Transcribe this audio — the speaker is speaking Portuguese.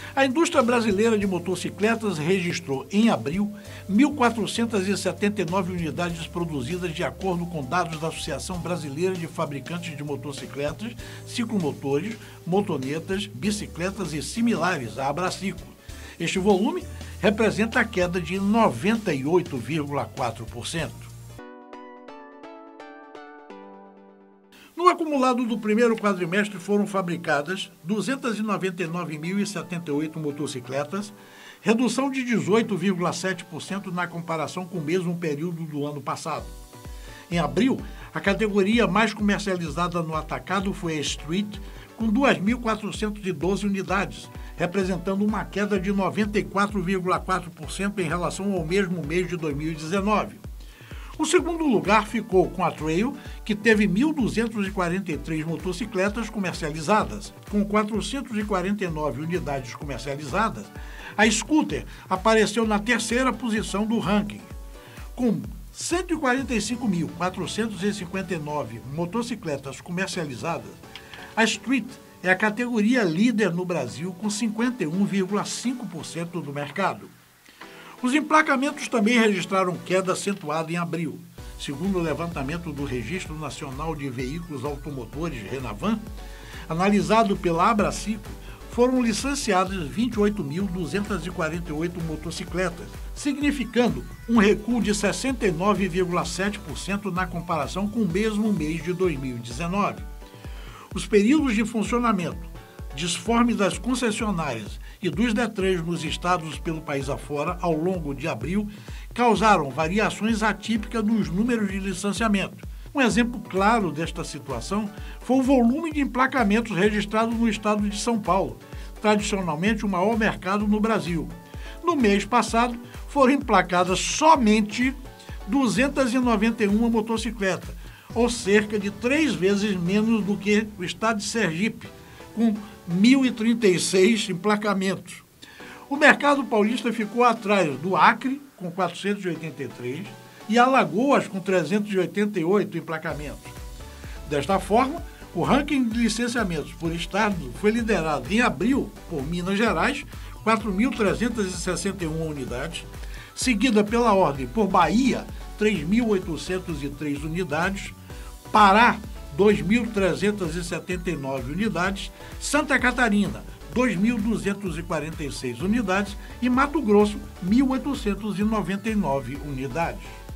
A indústria brasileira de motocicletas registrou, em abril, 1.479 unidades produzidas de acordo com dados da Associação Brasileira de Fabricantes de Motocicletas, Ciclomotores, Motonetas, Bicicletas e similares, a Abraciclo. Este volume representa a queda de 98,4%. No acumulado do primeiro quadrimestre foram fabricadas 299.078 motocicletas, redução de 18,7% na comparação com o mesmo período do ano passado. Em abril, a categoria mais comercializada no atacado foi a Street, com 2.412 unidades, representando uma queda de 94,4% em relação ao mesmo mês de 2019. O segundo lugar ficou com a Trail, que teve 1.243 motocicletas comercializadas. Com 449 unidades comercializadas, a Scooter apareceu na terceira posição do ranking. Com 145.459 motocicletas comercializadas, a Street é a categoria líder no Brasil com 51,5% do mercado. Os emplacamentos também registraram queda acentuada em abril. Segundo o levantamento do Registro Nacional de Veículos Automotores, Renavan, analisado pela Abraciclo, foram licenciadas 28.248 motocicletas, significando um recuo de 69,7% na comparação com o mesmo mês de 2019. Os períodos de funcionamento, desforme das concessionárias e dos Detran nos estados pelo país afora, ao longo de abril, causaram variações atípicas nos números de licenciamento. Um exemplo claro desta situação foi o volume de emplacamentos registrados no estado de São Paulo, tradicionalmente o maior mercado no Brasil. No mês passado, foram emplacadas somente 291 motocicletas, ou cerca de 3 vezes menos do que o estado de Sergipe, com 1.036 emplacamentos. O mercado paulista ficou atrás do Acre, com 483, e Alagoas, com 388 emplacamentos. Desta forma, o ranking de licenciamentos por estado foi liderado em abril por Minas Gerais, 4.361 unidades, seguida pela ordem por Bahia, 3.803 unidades, Pará, 2.379 unidades, Santa Catarina, 2.246 unidades e Mato Grosso, 1.899 unidades.